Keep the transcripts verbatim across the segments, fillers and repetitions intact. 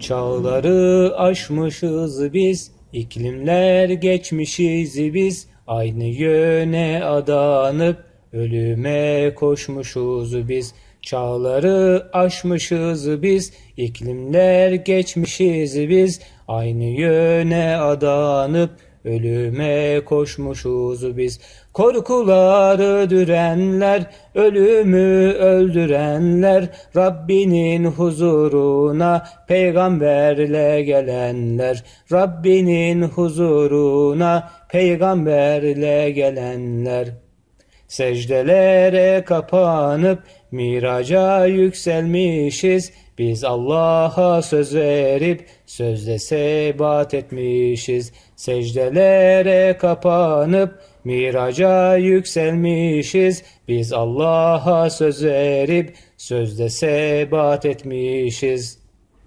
Çağları aşmışız biz, iklimler geçmişiz biz, aynı yöne adanıp ölüme koşmuşuz biz. Çağları aşmışız biz, iklimler geçmişiz biz, aynı yöne adanıp ölüme koşmuşuz biz. Korkuları dürenler, ölümü öldürenler, Rabbinin huzuruna peygamberle gelenler, Rabbinin huzuruna peygamberle gelenler. Secdelere kapanıp miraca yükselmişiz, biz Allah'a söz verip sözde sebat etmişiz. Secdelere kapanıp miraca yükselmişiz, biz Allah'a söz verip sözde sebat etmişiz.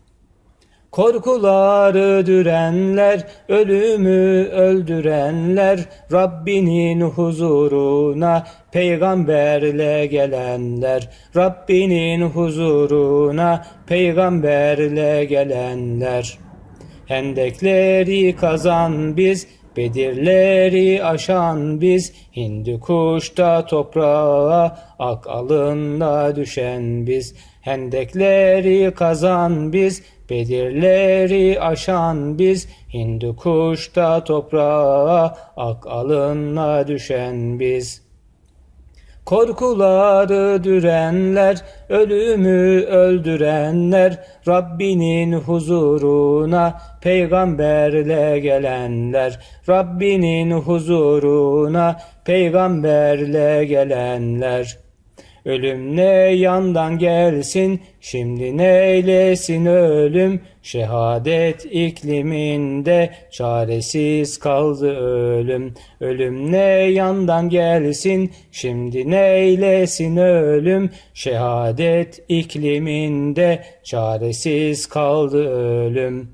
Korkuları dürenler, ölümü öldürenler, Rabbinin huzuruna peygamberle gelenler, Rabbinin huzuruna peygamberle gelenler. Hendekleri kazan biz, Bedirleri aşan biz, Hindikuş'ta toprağa, ak alınla düşen biz. Hendekleri kazan biz, Bedirleri aşan biz, Hindikuş'ta toprağa, ak alınla düşen biz. Korkuları dürenler, ölümü öldürenler, Rabbinin huzuruna peygamberle gelenler, Rabbinin huzuruna peygamberle gelenler. Ölüm ne yandan gelsin, şimdi neylesin ölüm, şehadet ikliminde çaresiz kaldı ölüm. Ölüm ne yandan gelsin, şimdi neylesin ölüm, şehadet ikliminde çaresiz kaldı ölüm.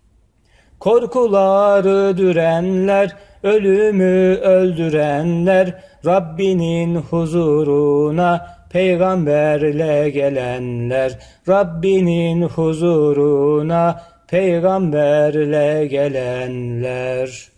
Korkuları dürenler, ölümü öldürenler, Rabbinin huzuruna peygamberle gelenler, Rabbinin huzuruna peygamberle gelenler.